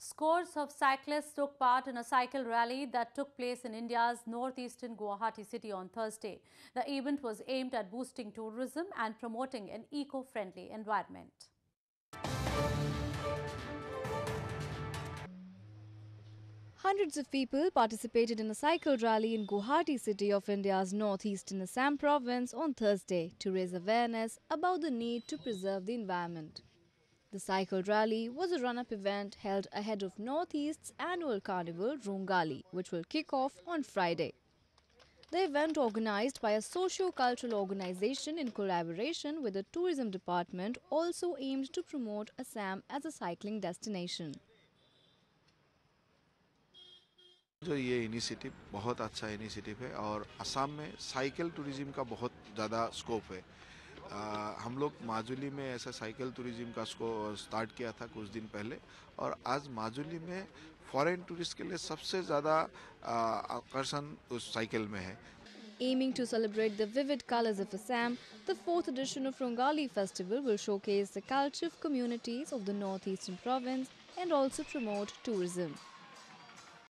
Scores of cyclists took part in a cycle rally that took place in India's northeastern Guwahati city on Thursday. The event was aimed at boosting tourism and promoting an eco-friendly environment. Hundreds of people participated in a cycle rally in Guwahati city of India's northeastern Assam province on Thursday to raise awareness about the need to preserve the environment. The cycle rally was a run-up event held ahead of Northeast's annual carnival Rongali, which will kick off on Friday. The event, organized by a socio-cultural organization in collaboration with the tourism department, also aimed to promote Assam as a cycling destination. जो ये initiative बहुत अच्छा initiative है और असम में cycle tourism का बहुत ज़्यादा स्कोप है। हम लोग माजुली में ऐसा साइकिल टूरिज्म का स्टार्ट किया था कुछ दिन पहले और आज माजुली में फॉरेन टूरिस्ट के लिए सबसे ज़्यादा आकर्षण उस साइकिल में है। Aiming to celebrate the vivid colors of Assam, the 4th edition of Rongali Festival will showcase the culture of communities of the northeastern province and also promote tourism.